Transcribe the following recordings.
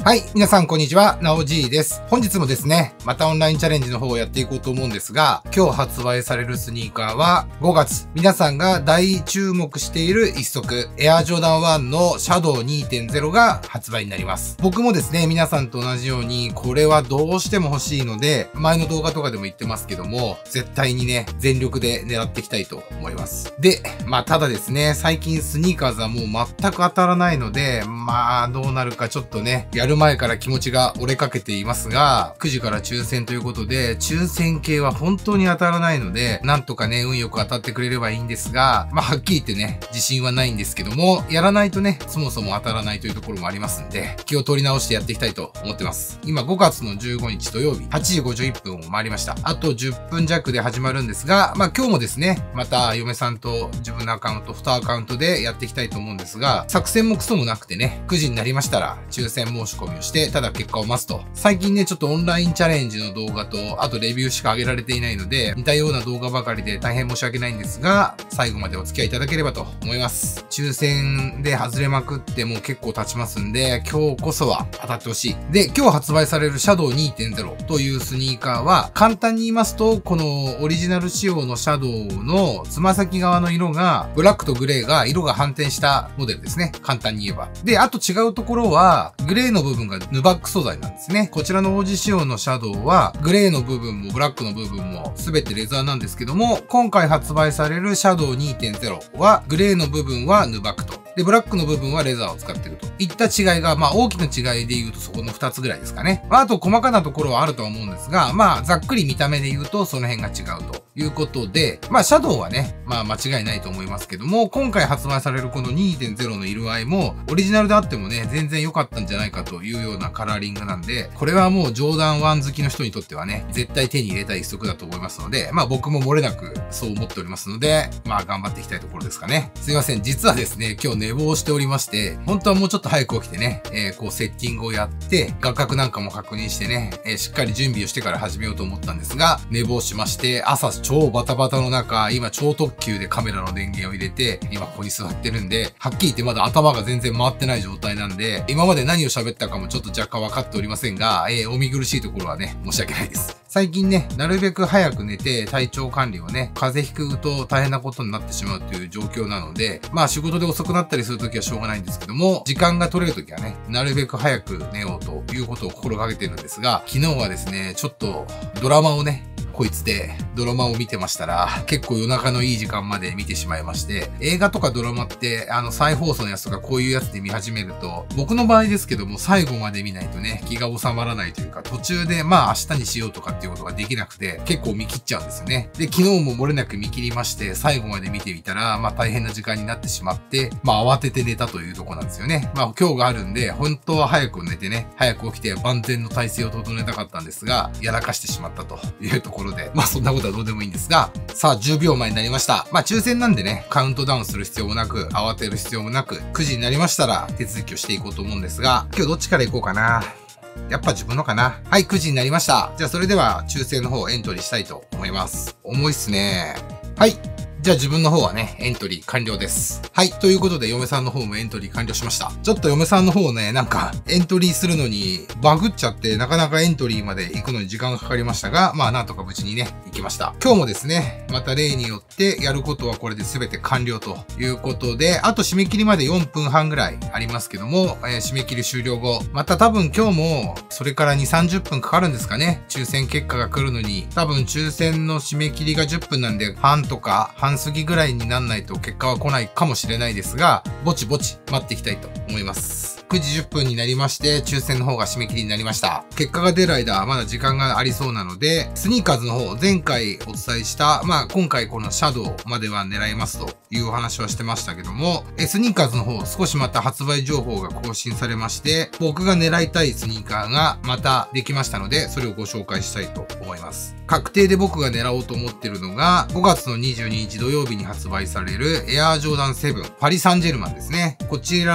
はい。皆さん、こんにちは。なおじいです。本日もですね、またオンラインチャレンジの方をやっていこうと思うんですが、今日発売されるスニーカーは5月。皆さんが大注目している一足、エアジョーダン1のシャドウ 2.0 が発売になります。僕もですね、皆さんと同じように、これはどうしても欲しいので、前の動画とかでも言ってますけども、絶対にね、全力で狙っていきたいと思います。で、ただですね、最近スニーカーズはもう全く当たらないので、どうなるかちょっとね、やる前から気持ちが折れかけていますが、9時から抽選ということで、抽選系は本当に当たらないので、なんとかね、運よく当たってくれればいいんですが、はっきり言ってね、自信はないんですけども、やらないとね、そもそも当たらないというところもありますんで、気を取り直してやっていきたいと思ってます。今5月の15日土曜日、8時51分を回りました。あと10分弱で始まるんですが、今日もですね、また嫁さんと自分のアカウント、2アカウントでやっていきたいと思うんですが、作戦もクソもなくてね、9時になりましたら、抽選申し込みをして、ただ結果を待つと。最近ね、ちょっとオンラインチャレンジの動画と、あとレビューしか上げられていないので、似たような動画ばかりで大変申し訳ないんですが、最後までお付き合いいただければと思います。抽選で外れまくってもう結構経ちますんで、今日こそは当たってほしい。で、今日発売されるシャドウ 2.0 というスニーカーは、簡単に言いますと、このオリジナル仕様のシャドウのつま先側の色が、ブラックとグレーが色が反転したモデルですね。簡単に言えば。で、あと違うところは、グレーの部分がヌバック素材なんですね。こちらの王子仕様のシャドウは、グレーの部分もブラックの部分も全てレザーなんですけども、今回発売されるシャドウ 2.0 は、グレーの部分はヌバックと。で、ブラックの部分はレザーを使っているといった違いが、大きな違いで言うとそこの2つぐらいですかね。あと細かなところはあるとは思うんですが、ざっくり見た目で言うとその辺が違うということで、シャドウはね、間違いないと思いますけども、今回発売されるこの 2.0 の色合いも、オリジナルであってもね、全然良かったんじゃないかというようなカラーリングなんで、これはもうジョーダン1好きの人にとってはね、絶対手に入れたい一足だと思いますので、僕も漏れなくそう思っておりますので、頑張っていきたいところですかね。すいません。実はですね、今日寝坊しておりまして、本当はもうちょっと早く起きてね、セッティングをやって、画角なんかも確認してね、しっかり準備をしてから始めようと思ったんですが、寝坊しまして、朝超バタバタの中、今超特急でカメラの電源を入れて、今ここに座ってるんで、はっきり言ってまだ頭が全然回ってない状態なんで、今まで何を喋ったかもちょっと若干分かっておりませんが、お見苦しいところはね、申し訳ないです。最近ね、なるべく早く寝て体調管理をね、風邪ひくと大変なことになってしまうという状況なので、仕事で遅くなったりするときはしょうがないんですけども、時間が取れるときはね、なるべく早く寝ようということを心がけてるんですが、昨日はですね、ちょっとドラマをね、こいつでドラマを見てましたら、結構夜中のいい時間まで見てしまいまして、映画とかドラマって、再放送のやつとかこういうやつで見始めると、僕の場合ですけども、最後まで見ないとね、気が収まらないというか、途中で明日にしようとかっていうことができなくて、結構見切っちゃうんですよね。で、昨日も漏れなく見切りまして、最後まで見てみたら、大変な時間になってしまって、慌てて寝たというところなんですよね。今日があるんで、本当は早く寝てね、早く起きて万全の体制を整えたかったんですが、やらかしてしまったというところで、そんなことはどうでもいいんですが、さあ10秒前になりました。抽選なんでね、カウントダウンする必要もなく、慌てる必要もなく、9時になりましたら手続きをしていこうと思うんですが、今日どっちから行こうかな。やっぱ自分のかな。はい、9時になりました。じゃあそれでは抽選の方エントリーしたいと思います。重いっすね。はい。じゃあ自分の方はね、エントリー完了です。はい。ということで、嫁さんの方もエントリー完了しました。ちょっと嫁さんの方ね、エントリーするのにバグっちゃって、なかなかエントリーまで行くのに時間がかかりましたが、なんとか無事にね、行きました。今日もですね、また例によってやることはこれで全て完了ということで、あと締め切りまで4分半ぐらいありますけども、締め切り終了後、また多分今日も、それから2、30分かかるんですかね。抽選結果が来るのに、多分抽選の締め切りが10分なんで、半過ぎぐらいになんないと結果は来ないかもしれないですが、ぼちぼち待っていきたいと思います。9時10分になりまして、抽選の方が締め切りになりました。結果が出る間、まだ時間がありそうなので、スニーカーズの方、前回お伝えした、今回このシャドウまでは狙いますというお話はしてましたけども、スニーカーズの方、少しまた発売情報が更新されまして、僕が狙いたいスニーカーがまたできましたので、それをご紹介したいと思います。確定で僕が狙おうと思ってるのが、5月の22日土曜日に発売されるエアージョーダン7パリ・サンジェルマンですね。こちらは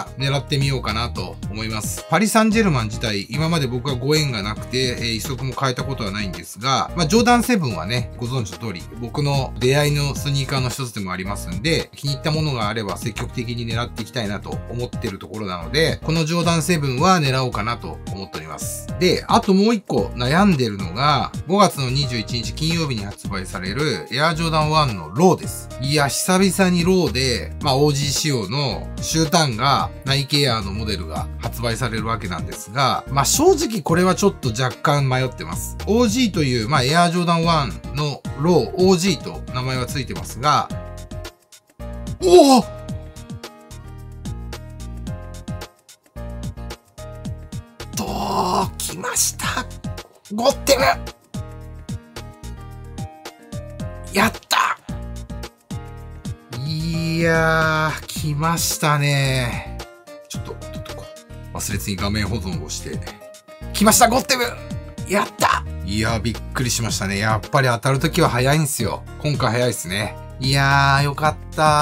は狙ってみようかなと思います。パリ・サンジェルマン自体、今まで僕はご縁がなくて、一足も変えたことはないんですが、ジョーダン7はね、ご存知の通り、僕の出会いのスニーカーの一つでもありますんで、気に入ったものがあれば積極的に狙っていきたいなと思ってるところなので、このジョーダン7は狙おうかなと思っております。で、あともう一個悩んでるのが、5月の21日金曜日に発売されるエアジョーダン1のローです。いや、久々にローで、OG 仕様のシュータンがナイキエアのモデルが発売されるわけなんですが、正直これはちょっと若干迷ってます。OG という、エアジョーダン1のロー OG と名前はついてますが、おお来ましたゴッテムやったいやー、来ましたね。ちょっと忘れずに画面保存をして。来ましたゴッテムやったいやー、びっくりしましたね。やっぱり当たるときは早いんすよ。今回早いですね。いやー、よかった。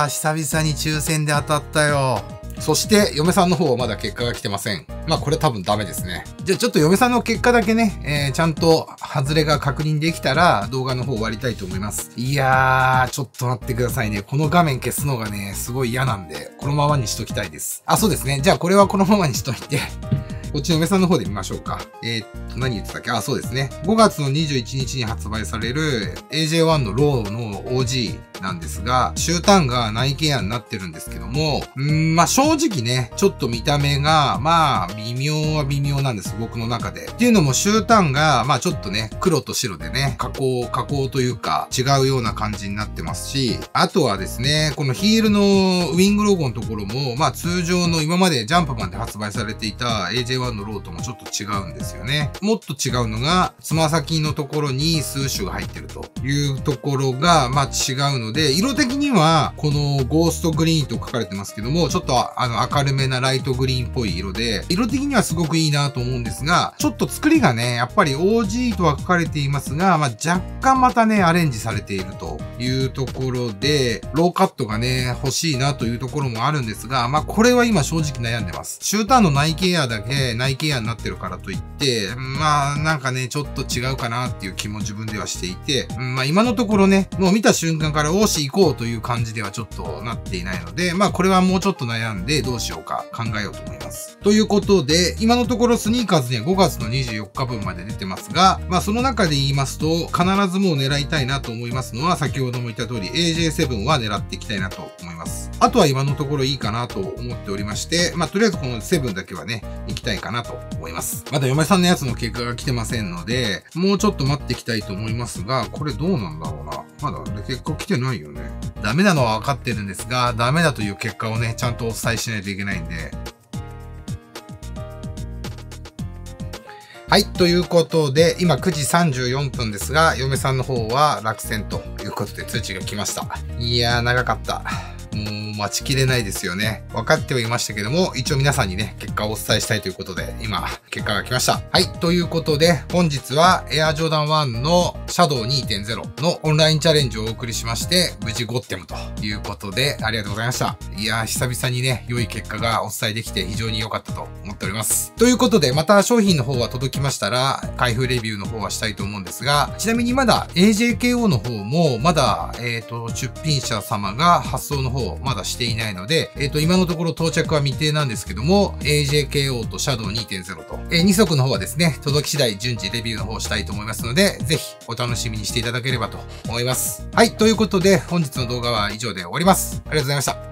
久々に抽選で当たったよ。そして、嫁さんの方はまだ結果が来てません。これ多分ダメですね。じゃあちょっと嫁さんの結果だけね、ちゃんと外れが確認できたら動画の方終わりたいと思います。いやー、ちょっと待ってくださいね。この画面消すのがね、すごい嫌なんで、このままにしときたいです。そうですね。じゃあこれはこのままにしといて、こっちの嫁さんの方で見ましょうか。何言ってたっけ？そうですね。5月の21日に発売される AJ1 のローの OG なんですが、シュータンがナイキエアになってるんですけども、正直ね、ちょっと見た目が、微妙は微妙なんです、僕の中で。っていうのも、シュータンが、ちょっとね、黒と白でね、加工というか、違うような感じになってますし、あとはですね、このヒールのウィングロゴのところも、通常の今までジャンプマンで発売されていた AJ1 のローともちょっと違うんですよね。もっと違うのが、つま先のところに数種が入ってるというところが、違うので、色的には、このゴーストグリーンと書かれてますけども、ちょっと明るめなライトグリーンっぽい色で、色的にはすごくいいなと思うんですが、ちょっと作りがね、やっぱり OG とは書かれていますが、若干またね、アレンジされているというところで、ローカットがね、欲しいなというところもあるんですが、これは今正直悩んでます。シューターのナイキエアだけ、ナイキエアになってるからといって、なんかね、ちょっと違うかなっていう気も自分ではしていて、今のところね、もう見た瞬間からおーし行こうという感じではちょっとなっていないので、これはもうちょっと悩んでどうしようか考えようと思います。ということで、今のところスニーカーズには5月の24日分まで出てますが、その中で言いますと、必ずもう狙いたいなと思いますのは、先ほども言った通り AJ7 は狙っていきたいなと思います。あとは今のところいいかなと思っておりまして、とりあえずこの7だけはね、行きたいかなと思います。まだ嫁さんのやつの結果が来てませんので、もうちょっと待っていきたいと思いますが、これどうなんだろうな。まだ結果来てないよね。ダメなのは分かってるんですが、ダメだという結果をね、ちゃんとお伝えしないといけないんで。はい。ということで、今9時34分ですが、嫁さんの方は落選ということで通知が来ました。いやー、長かった。もう待ちきれないですよね。分かってはいましたけども、一応皆さんにね、結果をお伝えしたいということで、今、結果が来ました。はい。ということで、本日はエアジョーダン1のシャドウ 2.0 のオンラインチャレンジをお送りしまして、無事ゴッテムということで、ありがとうございました。いやー、久々にね、良い結果がお伝えできて非常に良かったと思っております。ということで、また商品の方は届きましたら、開封レビューの方はしたいと思うんですが、ちなみにまだ AJKO の方も、まだ、出品者様が発送の方、まだしていないので、今のところ到着は未定なんですけども、AJKO と Shadow 2.0 と、2足の方はですね、届き次第順次レビューの方をしたいと思いますので、ぜひお楽しみにしていただければと思います。はい、ということで、本日の動画は以上で終わります。ありがとうございました。